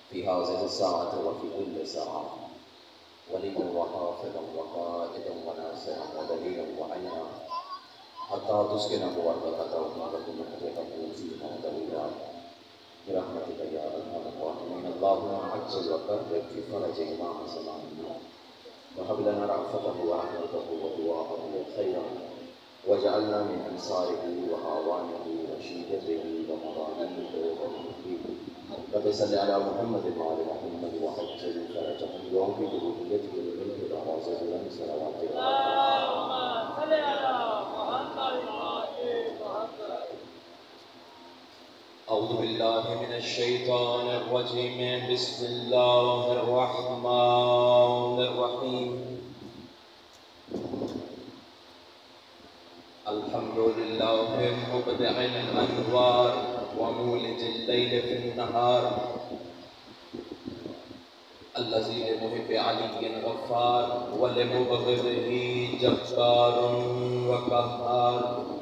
في هذه الساعة وفي كل ساعة، وليا وحافظا وقائدا وناصرا ودليلا وعينا، حتى تسكنه أرضك وتكون حجته فيها دليلا برحمتك يا أرحم الراحمين. اللهم عجل وقرب في فرج إمام زماننا، وهب لنا رأفته ورحمته ودعاءه خيرا، وجعلنا من أنصاره وأعوانه وشيدته ومضامينه ومحبيه. رب صل على محمد وعلى محمد وعجل فرجهم وفي ذريته الملك العزيز لم صلوات اللهم صل على محمد أعوذ بالله من الشيطان الرجيم. بسم الله الرحمن الرحيم. الحمد لله مبدع الأنوار ومولج الليل في النهار، الذي لمحب علي غفار ولمبغضه جبار وقهار،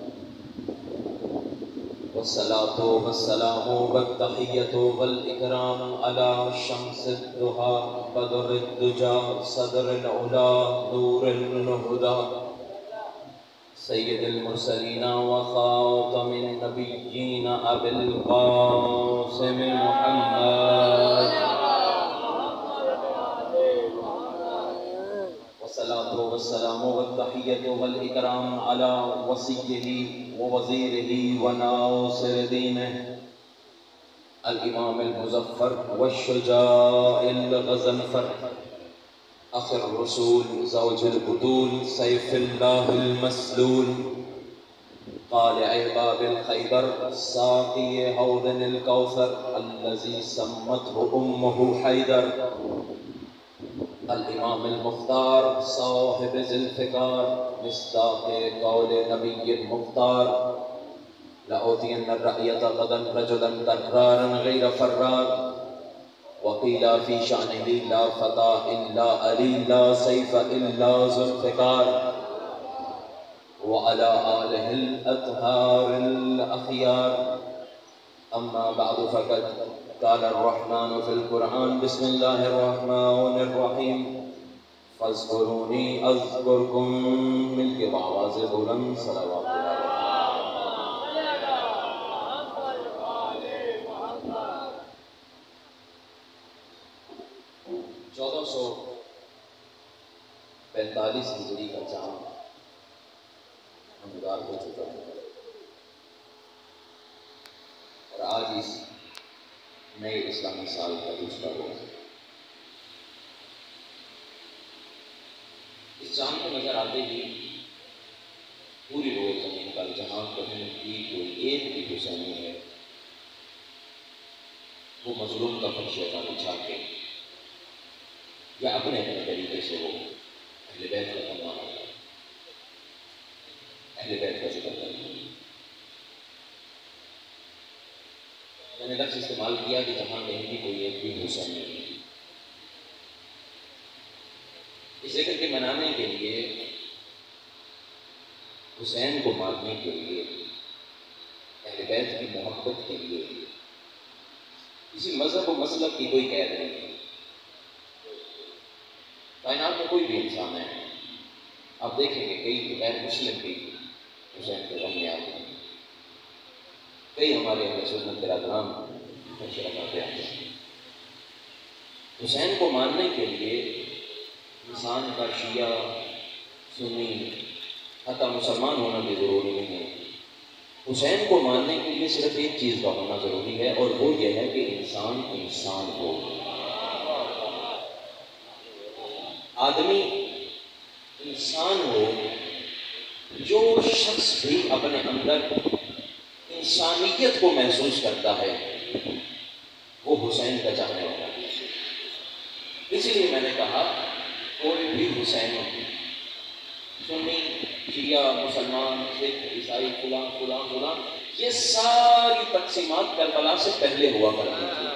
والصلاة والسلام والتحية والإكرام على شمس الضحى بدر الدجى صدر العلا نور الهدى، سيد المرسلين وخاتم النبيين أبي القاسم محمد، والصلاة والسلام والتحية والإكرام على وصيه ووزيره وناصر دينه الإمام المظفر والشجاع الغضنفر، أخي الرسول زوج البطول سيف الله المسلول، طالع باب الخيبر ساقي حوض الكوثر، الذي سمته أمه حيدر، الإمام المختار صاحب ذي الفقار، مصداق قول نبي المختار، لأوتين الرأية غدا رجلا كرارا غير فرار، وقيل في شأنه لا فتى إلا علي لا سيف إلا ذو الفقار، وعلى آله الأطهار الأخيار. أما بعد فقد قال الرحمن في القرآن: بسم الله الرحمن الرحيم، فاذكروني أذكركم ملك بآواز بلند صلوات اللہ. 1445 ہجری کا جام نمودار ہو چکا ہے، اور آج اس نئے اسلامی سال کا دوسرا روز ہے. اس چاند کو نظر آتے ہی پوری روز زمین پر جہاں کہیں کی کوئی ایک بھی حسینی ہے، وہ مظلوم کا فرشے کا بچھا کے یا اپنے طریقے سے وہ اہل بیت کا فرمان ہوتا ہے، اہل بیت کا ذکر کرتا ہے. میں نے لفظ استعمال کیا کہ جہاں کہیں بھی کوئی ایک بھی حسین نہیں ہے. اس ذکر کے منانے کے لیے، حسین کو ماننے کے لیے، اہل بیت کی محبت کے لیے کسی مذہب و مسلک کی کوئی قید نہیں ہے. کائنات میں کوئی بھی انسان ہے، آپ دیکھیں گے کئی غیر مسلم بھی حسین کے غم میں آتے ہیں، کئی ہمارے اہل سنت برادران آتے ہیں. حسین کو ماننے کے لیے انسان کا شیعہ سنی حتیٰ مسلمان ہونا بھی ضروری نہیں ہے. حسین کو ماننے کے لیے صرف ایک چیز کا ہونا ضروری ہے، اور وہ یہ ہے کہ انسان انسان ہو. آدمی انسان ہو. جو شخص بھی اپنے اندر انسانیت کو محسوس کرتا ہے وہ حسین کا چاہنے والا ہے. اسی لیے میں نے کہا کوئی بھی حسین سنی شیعہ مسلمان سکھ عیسائی فلاں فلاں فلاں، یہ ساری تقسیمات کربلا سے پہلے ہوا کرتی تھی.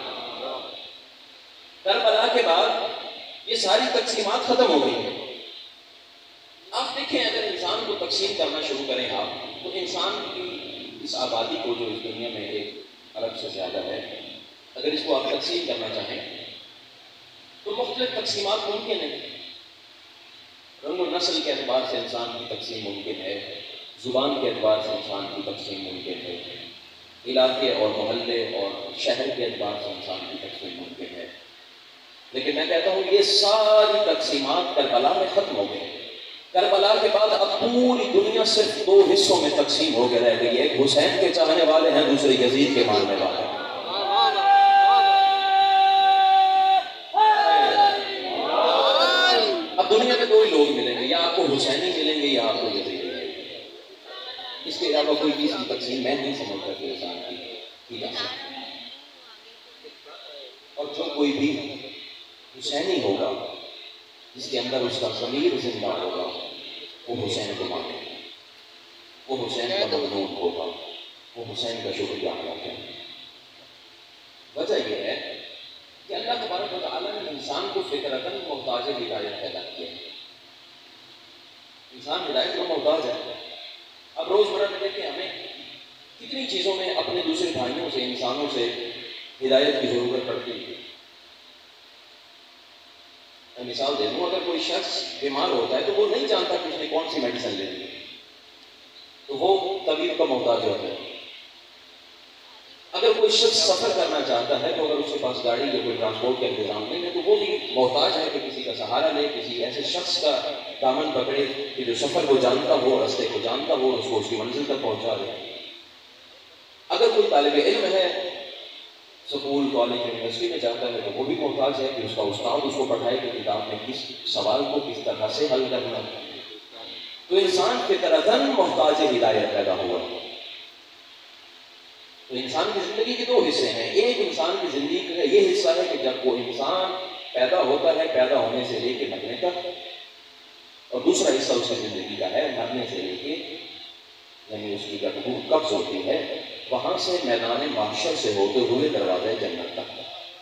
کربلا کے بعد یہ ساری تقسیمات ختم ہو گئی ہیں. آپ دیکھیں اگر انسان کو تقسیم کرنا شروع کریں آپ، تو انسان کی اس آبادی کو جو اس دنیا میں 1 ارب سے زیادہ ہے، اگر اس کو آپ تقسیم کرنا چاہیں تو مختلف تقسیمات ممکن ہیں. رنگ و نسل کے اعتبار سے انسان کی تقسیم ممکن ہے، زبان کے اعتبار سے انسان کی تقسیم ممکن ہے، علاقے اور محلے اور شہر کے اعتبار سے انسان کی تقسیم ممکن ہے. لیکن میں کہتا ہوں یہ ساری تقسیمات کربلا میں ختم ہو گئی. کربلا کے بعد اب پوری دنیا صرف دو حصوں میں تقسیم ہو کے رہ گئی ہے. ایک حسین کے چاہنے والے ہیں، دوسرے یزید کے ماننے والے ہیں. اب دنیا میں دو ہی لوگ ملیں گے، یا آپ کو حسینی ملیں گے یا آپ کو یزیدی ملیں گے. اس کے علاوہ کوئی تیسری تقسیم میں نہیں سمجھتا کہ انسان کی جا سکتی. اور جو کوئی بھی حسینی ہوگا، جس کے اندر اس کا ضمیر زندہ ہوگا، وہ حسین کو مانے گا، وہ حسین کا ممنون ہوگا، وہ حسین کا شکریہ ادا کرے گا. وجہ یہ ہے کہ اللہ تبارک و تعالیٰ نے انسان کو فطرتاً محتاج ہدایت پیدا کیا ہے. انسان ہدایت کا محتاج ہے. اب روزمرہ میں دیکھیں ہمیں کتنی چیزوں میں اپنے دوسرے بھائیوں سے، انسانوں سے ہدایت کی ضرورت پڑتی ہے. میں مثال دے دوں، اگر کوئی شخص بیمار ہوتا ہے تو وہ نہیں جانتا کہ اس نے کون سی میڈیسن لینی ہے، تو وہ طبیب کا محتاج ہوتا ہے. اگر کوئی شخص سفر کرنا چاہتا ہے تو اگر اس کے پاس گاڑی یا کوئی ٹرانسپورٹ کا انتظام نہیں ہے تو وہ بھی محتاج ہے کہ کسی کا سہارا لے، کسی ایسے شخص کا دامن پکڑے کہ جو سفر کو جانتا ہو، راستے کو جانتا ہو، اس کو اس کی منزل تک پہنچا دے. اگر کوئی طالب علم ہے، سکول، کالج، یونیورسٹی میں جاتا ہے تو وہ بھی محتاج ہے کہ اس کا استاد اس کو پڑھائے کہ کتاب میں کس سوال کو کس طرح سے حل کرنا ہے. تو انسان فطرتاً محتاج ہدایت پیدا ہوا. تو انسان کی زندگی کے دو حصے ہیں. ایک انسان کی زندگی کا یہ حصہ ہے کہ جب وہ انسان پیدا ہوتا ہے، پیدا ہونے سے لے کے مرنے تک، اور دوسرا حصہ اس کی زندگی کا ہے مرنے سے لے کے، یعنی اس کی جب روح قبض ہوتی ہے وہاں سے میدان محشر سے ہوتے ہوئے دروازے جنت تک.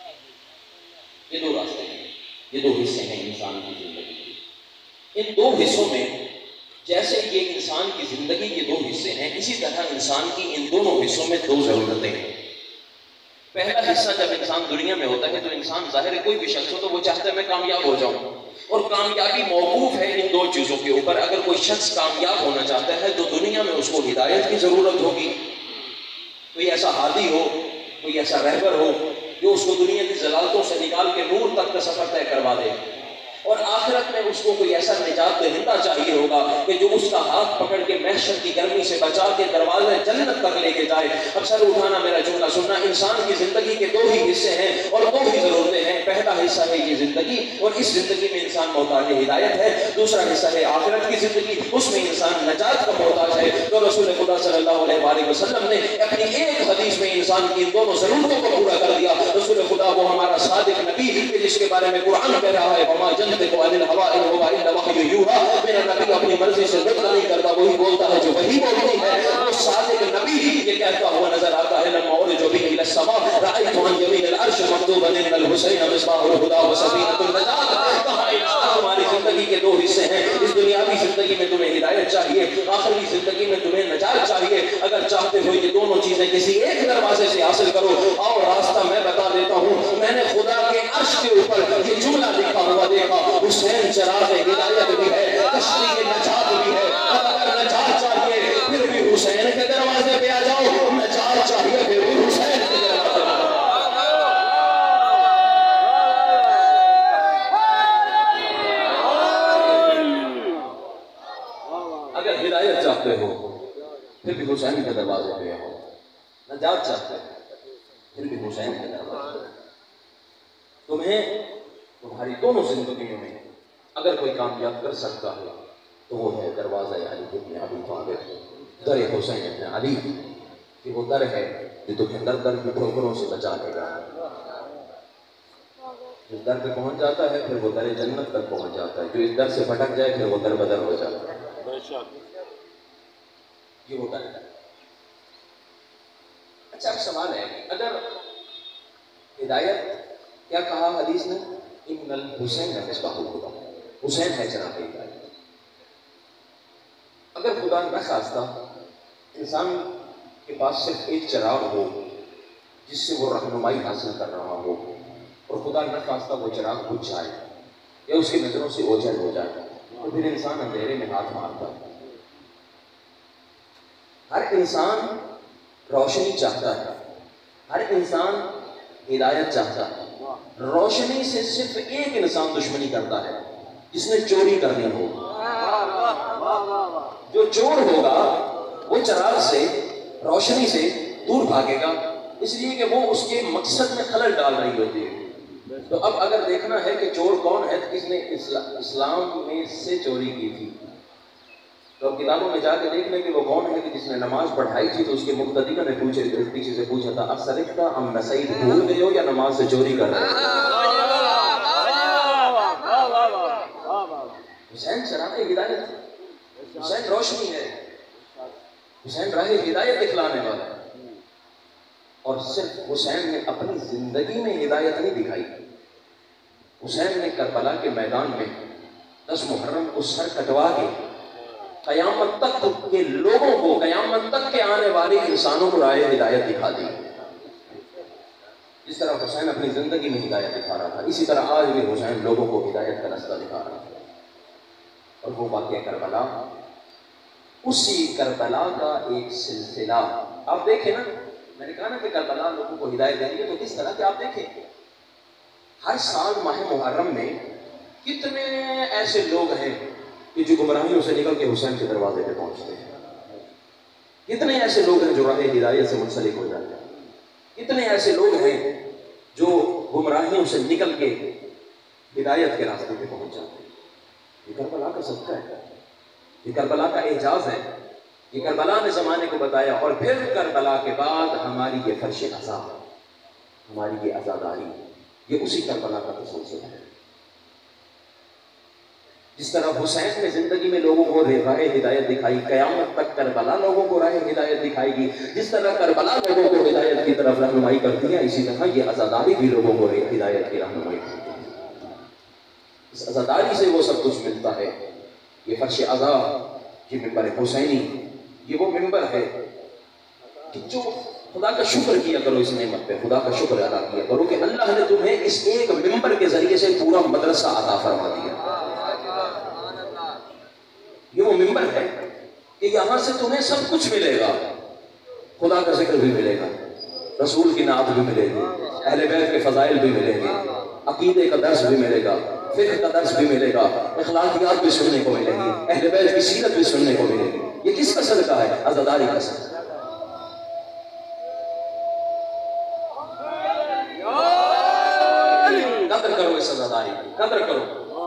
یہ دو راستے ہیں، یہ دو حصے ہیں انسان کی زندگی کے. ان دو حصوں میں جیسے یہ انسان کی زندگی کے دو حصے ہیں، اسی طرح انسان کی ان دونوں حصوں میں دو ضرورتیں ہیں. پہلا حصہ جب انسان دنیا میں ہوتا ہے تو انسان ظاہر ہے کوئی بھی شخص ہو تو وہ چاہتا ہے میں کامیاب ہو جاؤں، اور کامیابی موقوف ہے ان دو چیزوں کے اوپر. اگر کوئی شخص کامیاب ہونا چاہتا ہے تو دنیا میں اس کو ہدایت کی ضرورت ہوگی. کوئی ایسا ہادی ہو، کوئی ایسا رہبر ہو جو اس کو دنیا کی ضلالتوں سے نکال کے نور تک کا سفر طے کروا دے. اور آخرت میں اس کو کوئی ایسا نجات دہندہ چاہیے ہوگا کہ جو اس کا ہاتھ پکڑ کے محشر کی گرمی سے بچا کے دروازے جنت تک لے کے جائے. اب سر اٹھانا میرا جملہ سننا. انسان کی زندگی کے دو ہی حصے ہیں اور دو ہی ضرورتیں ہیں. پہلا حصہ ہے یہ زندگی، اور اس زندگی میں انسان محتاج ہدایت ہے. دوسرا حصہ ہے آخرت کی زندگی، اس میں انسان نجات کا محتاج ہے. تو رسول خدا صلی اللہ علیہ وآلہ وسلم نے اپنی ایک حدیث میں انسان کی ان دونوں ضرورتوں کو پورا کر دیا. رسول خدا وہ ہمارا صادق نبی جس کے بارے میں قرآن کہہ رہا ہے وما ينطق عن الهوى ان هو الا وحي يوحى. میرا نبی اپنی مرضی سے نطق نہیں کرتا، وہی بولتا ہے جو وہی بولتی ہے. وہ صادق نبی یہ کہتا ہوا نظر آتا ہے لما اورج به الى السماء رايت عن يمين العرش مكتوبا ان الحسين مصباح الهدى وسفينة النجاة. کہا ہماری زندگی کے دو حصے ہیں. اس دنیاوی زندگی میں تمہیں ہدایت چاہیے، آخری زندگی میں تمہیں نجات چاہیے. اگر چاہتے ہو یہ دونوں چیزیں کسی ایک دروازے سے حاصل کرو، اور راستہ میں بتا دیتا ہوں. میں نے خدا کے عرش کے اوپر یہ جملہ لکھا ہوا دیکھا، حسین چراغ ہدایت بھی ہے، کشتی نجات بھی ہے. اور اگر نجات چاہیے پھر بھی حسین کے دروازے پہ آ جاؤ، نجات چاہیے پھر بھی حسین کے دروازے پہ. اگر ہدایت چاہتے ہو پھر بھی حسین کے دروازے پہ آؤ، نجات چاہتے ہو پھر بھی حسین کے دروازے پہ. تمہیں تمہاری دونوں زندگیوں میں اگر کوئی کامیاب کر سکتا ہے تو وہ ہے دروازہ علی ابن ابی طالب، در حسین ابن علی. کہ وہ در ہے جو تمہیں در در کی ٹھوکروں سے بچا لے گا. جس در پہ پہنچ جاتا ہے پھر وہ در جنت تک پہنچ جاتا ہے. جو اس در سے بھٹک جائے پھر وہ در بدر ہو جاتا ہے. یہ وہ در ہے. اچھا اب سوال ہے اگر ہدایت کیا کہا حدیث نے؟ ان الحسین مصباح الہدی، حسین ہے چراغ ہدایت. اگر خدا نہ خواستہ انسان کے پاس صرف ایک چراغ ہو جس سے وہ رہنمائی حاصل کر رہا ہو، اور خدا نہ خواستہ وہ چراغ بجھ جائے یا اس کی نظروں سے اوجھل ہو جائے تو پھر انسان اندھیرے میں ہاتھ مارتا ہے۔ ہر انسان روشنی چاہتا ہے، ہر انسان ہدایت چاہتا ہے۔ روشنی سے صرف ایک انسان دشمنی کرتا ہے، جس نے چوری کرنی ہو۔ جو چور ہوگا وہ چراغ سے، روشنی سے دور بھاگے گا، اس لیے کہ وہ اس کے مقصد میں خلل ڈال رہی ہوتی ہے۔ تو اب اگر دیکھنا ہے کہ چور کون ہے، کس نے اسلام میں سے چوری کی تھی، تو اب کتابوں میں جا کے دیکھ لیں کہ وہ کون ہے کہ جس نے نماز پڑھائی تھی تو اس کے مقتدیوں نے پیچھے سے پوچھا تھا اسرقت ام نسیت، بھول گئے ہو یا نماز سے چوری کر رہے ہو؟ حسین چراغ ہدایت، حسین روشنی ہے، حسین راہ ہدایت دکھلانے والا ہے۔ اور صرف حسین نے اپنی زندگی میں ہدایت نہیں دکھائی، حسین نے کربلا کے میدان میں 10 محرم کو سر کٹوا کے قیامت تک کے لوگوں کو، قیامت تک کے آنے والے انسانوں کو راہ ہدایت دکھا دی۔ جس طرح حسین اپنی زندگی میں ہدایت دکھا رہا تھا، اسی طرح آج بھی حسین لوگوں کو ہدایت کا راستہ دکھا رہا تھا۔ اور وہ واقعہ کربلا، اسی کربلا کا ایک سلسلہ آپ دیکھیں نا، میں نے کہا نا کہ کربلا لوگوں کو ہدایت دیں گے، تو کس طرح کہ آپ دیکھیں ہر سال ماہ محرم میں کتنے ایسے لوگ ہیں کہ جو گمراہیوں سے نکل کے حسین کے دروازے پہ پہنچتے ہیں، کتنے ایسے لوگ ہیں جو راہ ہدایت سے منسلک ہو جاتے ہیں، کتنے ایسے لوگ ہیں جو گمراہیوں سے نکل کے ہدایت کے راستے پہ پہنچ جاتے ہیں۔ یہ کربلا کا صدقہ ہے، یہ کربلا کا اعجاز ہے، یہ کربلا نے زمانے کو بتایا۔ اور پھر کربلا کے بعد ہماری یہ فرش عزا، ہماری یہ عزاداری، یہ اسی کربلا کا تسلسل ہے۔ جس طرح حسین نے زندگی میں لوگوں کو راہ ہدایت دکھائی، قیامت تک کربلا لوگوں کو راہ ہدایت دکھائے گی۔ جس طرح کربلا لوگوں کو ہدایت کی طرف رہنمائی کرتی ہے، اسی طرح یہ عزاداری بھی لوگوں کو ہدایت کی رہنمائی کرتی ہے۔ اس عزاداری سے وہ سب کچھ ملتا ہے۔ یہ فرش عزا، یہ ممبر حسینی، یہ وہ ممبر ہے کہ جو خدا کا شکر کیا کرو، اس نعمت پہ خدا کا شکر ادا کیا کرو کہ اللہ نے تمہیں اس ایک ممبر کے ذریعے سے پورا مدرسہ عطا فرما دیا۔ یہ وہ ممبر ہے کہ یہاں سے تمہیں سب کچھ ملے گا، خدا کا ذکر بھی ملے گا، رسول کی نعت بھی ملے گی، اہل بیت کے فضائل بھی ملیں گے، عقیدے کا درس بھی ملے گا، فقہ کا درس بھی ملے گا، اخلاقیات بھی سننے کو ملے گی، اہل بیت کی سیرت بھی سننے کو ملے گی۔ یہ کس کا صدقہ ہے؟ عزاداری کا صدقہ۔ قدر کرو اس عزاداری کی، قدر کرو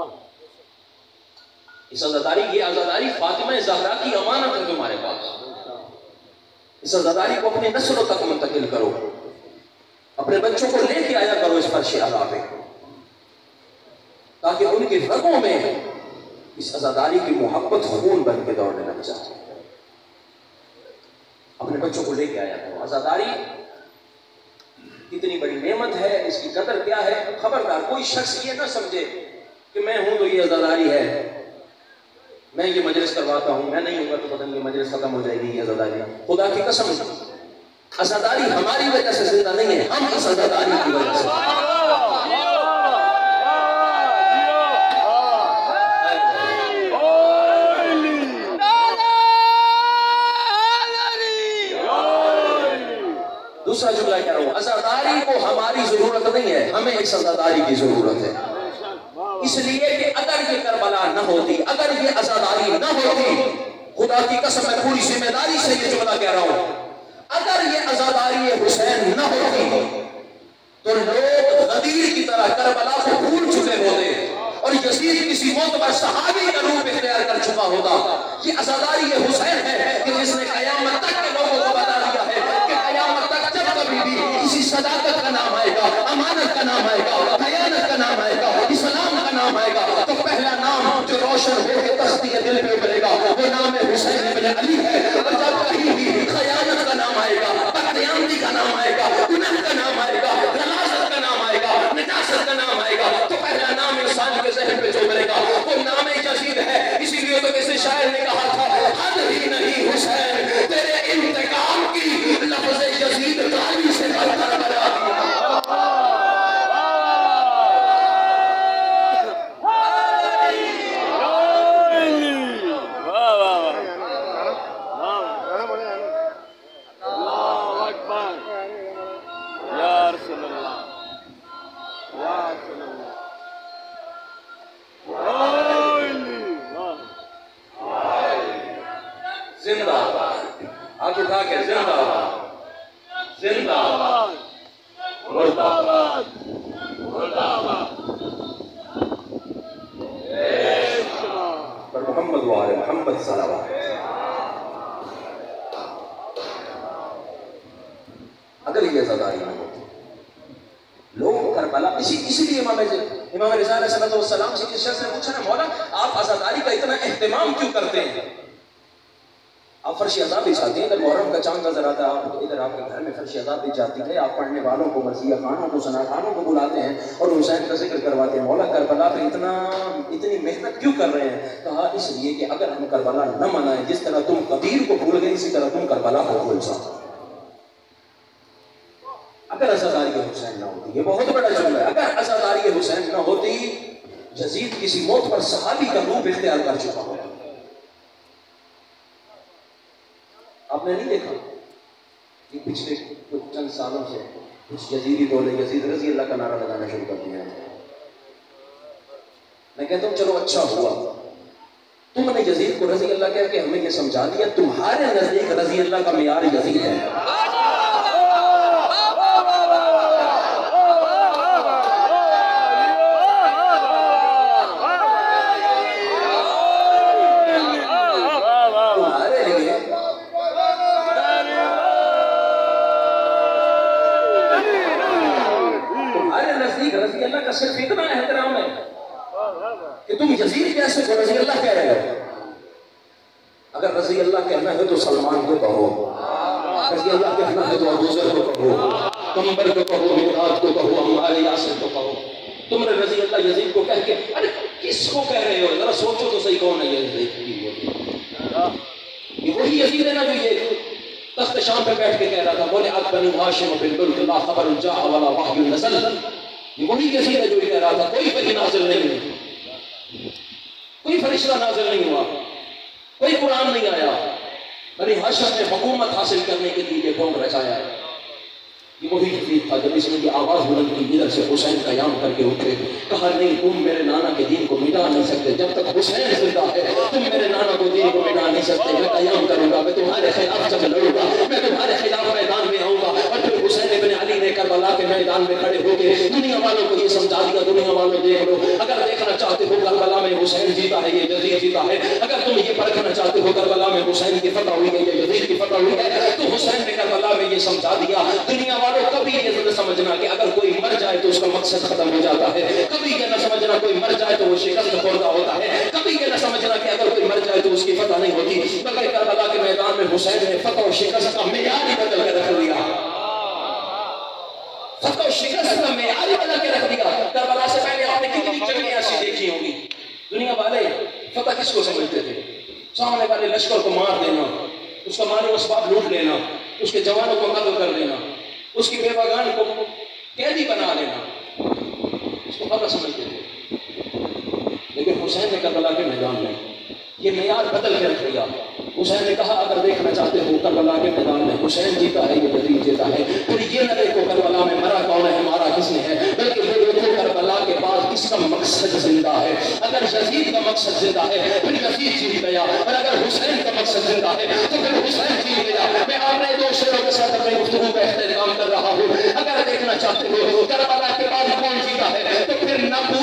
اس عزاداری کی۔ یہ عزاداری فاطمہ زہرا کی امانت ہے تمہارے پاس۔ اس عزاداری کو اپنے نسلوں تک منتقل کرو، اپنے بچوں کو لے کے آیا کرو اس فرش عزا پہ، تاکہ ان کی رگوں میں اس عزاداری کی محبت خون بن کے دوڑنے لگ جائے۔ اپنے بچوں کو لے کے آیا کرو۔ عزاداری کتنی بڑی نعمت ہے، اس کی قدر کیا ہے۔ خبردار کوئی شخص یہ نہ سمجھے کہ میں ہوں تو یہ عزاداری ہے، میں یہ مجلس کرواتا ہوں، میں نہیں ہوں گا تو پتہ نہیں مجلس ختم ہو جائے گی، یہ عزاداری۔ خدا کی قسم، عزاداری ہماری وجہ سے زندہ نہیں ہے، ہم اس عزاداری کی وجہ سے۔ دوسرا جملہ کہہ رہا ہوں، عزاداری کو ہماری ضرورت نہیں ہے، ہمیں اس عزاداری کی ضرورت ہے۔ اس لیے کہ اگر یہ کربلا نہ ہوتی، اگر یہ عزاداری نہ ہوتی، خدا کی قسم میں پوری ذمہ داری سے یہ جملہ کہہ رہا ہوں، اگر یہ عزاداری حسین نہ ہوتی تو لوگ غدیر کی طرح کربلا کو بھول چکے ہوتے اور یزید کسی معتبر صحابی کا روپ اختیار کر چکا ہوتا۔ یہ عزاداری یہ حسین ہے کہ جس نے قیامت تک کے لوگوں کو بتا دیا ہے کہ قیامت تک جب کبھی بھی کسی صداقت کا نام آئے گا، امانت کا نام آئے گا، خیانت کا نام آئے گا، اسلام کا نام آئے گا، تو پہلا نام جو روشن ہو کے تختی دل پہ ابھرے گا وہ نام حسین ابن علی ہے۔ اور جب کہیں بھی خیانت کا نام آئے گا، بددیانتی کا نام آئے گا، گناہ کا نام آئے گا، غلاظت کا نام آئے گا، نجاست کا نام آئے گا، تو پہلا نام انسان کے ذہن پہ جو ابھرے گا وہ نام یزید ہے۔ اسی لیے تو کسی شاعر نے کہا تھا، حد ہی نہیں حسین تیرے انتقام کی، لفظ یزید غالی سے بدتر بنا دیا۔ اٹھا کے زندہ باد زندہ باد مردہ باد مردہ باد پر محمد وآل محمد صلوات. اگر یہ عزاداری نہ ہوتی لوگ کربلا اسی لیے امام رضا علیہ السلام سے کس شخص نے پوچھا نا مولا آپ عزاداری کا اتنا اہتمام کیوں کرتے ہیں؟ آپ فرش عذاب بھی چاہتے ہیں. اگر محرم کا چاند نظر آتا ہے آپ ادھر آپ کے گھر میں فرش عذاب بھی جاتی ہے. آپ پڑھنے والوں کو مرثیہ خانوں کو ثنا خانوں کو بلاتے ہیں اور حسین کا ذکر کرواتے ہیں. مولا کربلا پہ اتنی محنت کیوں کر رہے ہیں؟ کہا اس لیے کہ اگر ہم کربلا نہ منائیں جس طرح تم قدیر کو بھول گئے اسی طرح تم کربلا کو بھول جاؤ. اگر عزاداری حسین نہ ہوتی یہ بہت بڑا جملہ ہے. اگر عزاداری حسین نہ ہوتی یزید کسی موت پر صحابی کا روپ اختیار کر چکا ہوتا. آپ نے نہیں دیکھا کہ پچھلے کچھ چند سالوں سے کچھ یزیدی بولے یزید رضی اللہ کا نعرہ لگانا شروع کر دیا ہے. میں کہتا ہوں چلو اچھا ہوا تم نے یزید کو رضی اللہ کہہ کے ہمیں یہ سمجھا دیا تمہارے نزدیک رضی اللہ کا معیار یزید ہے. صرف اتنا احترام ہے کہ تم یزید کیسے کو رضی اللہ کہہ رہے ہو. اگر رضی اللہ کہنا ہے تو سلمان کو کہو, رضی اللہ کہنا ہے تو ابو ذر کو کہو, کمبر کو کہو, مقداد کو کہو, عمار یاسر کو کہو. تم نے رضی اللہ یزید کو کہہ کے ارے کس کو کہہ رہے ہو؟ ذرا سوچو تو صحیح کون ہے یزید. یہ وہی یزید ہے نا جو یہ تخت شام پہ بیٹھ کے کہہ رہا تھا بولے اب بنو ہاشم بالملک لا خبر جاء ولا وحی نزل. یہ وہی یزید ہے جو کہہ رہا تھا کوئی وحی نازل نہیں ہوئی, کوئی فرشتہ نازل نہیں ہوا, کوئی قرآن نہیں آیا. بنی ہاشم نے حکومت حاصل کرنے کے لیے یہ قوم رچایا ہے. یہ وہی یزید تھا جب اس نے یہ آواز بلند کی ادھر سے حسین قیام کر کے اٹھے. کہا نہیں تم میرے نانا کے دین کو مٹا نہیں سکتے جب تک حسین زندہ ہے. تم میرے نانا کو دین کو مٹا نہیں سکتے. میں قیام کروں گا, میں تمہارے خلاف جب لڑوں گا, میں تمہارے خلاف میدان میں آؤں گا. اور پھر حسین ابن علی نے کربلا کے میدان میں کھڑے ہو کے دنیا والوں کو یہ سمجھا دیا دنیا والوں دیکھ لو اگر دیکھنا چاہتے ہو کربلا میں حسین جیتا ہے یہ یزید جیتا ہے. اگر تم یہ پرکھنا چاہتے ہو کربلا میں حسین کی فتح ہوئی ہے یا یزید کی فتح ہوئی ہے تو حسین نے کربلا میں یہ سمجھا دیا. دنیا والوں کبھی یہ نہ سمجھنا کہ اگر کوئی مر جائے تو اس کا مقصد ختم ہو جاتا ہے. کبھی یہ نہ سمجھنا کوئی مر جائے تو وہ شکست خوردہ ہوتا ہے. کبھی یہ نہ سمجھنا کہ اگر کوئی مر جائے تو اس کی فتح نہیں ہوتی. بلکہ کربلا کے میدان میں حسین نے فتح و شکست کا معیار ہی بدل کے رکھ دیا. فتح و شکست کا معیار ہی بدل کے رکھ دیا. کربلا سے پہلے آپ نے کتنی جنگیں ایسی دیکھی ہوں گی. دنیا والے فتح کس کو سمجھتے تھے؟ سامنے والے لشکر کو مار دینا, اس کا مال و اسباب لوٹ لینا, اس کے جوانوں کو قتل کر دینا, اس کی بیوگان کو قیدی بنا لینا, اس کو فتح سمجھتے تھے. لیکن حسین نے کربلا کے میدان میں یہ معیار بدل کے رکھ دیا. حسین نے کہا اگر دیکھنا چاہتے ہو کربلا کے میدان میں حسین جیتا ہے یہ یزید جیتا ہے. پھر یہ نہ دیکھو کربلا میں مرا کون ہے مارا کس نے ہے, بلکہ یہ دیکھو کربلا کے بعد کس کا مقصد زندہ ہے. اگر یزید کا مقصد زندہ ہے پھر یزید جیت گیا, اور اگر حسین کا مقصد زندہ ہے تو پھر حسین جیت گیا. میں آپ نے دو شعروں کے ساتھ اپنی گفتگو کا احترام کر رہا ہوں. اگر دیکھنا چاہتے ہو کربلا کے بعد کون جیتا ہے تو پھر نہ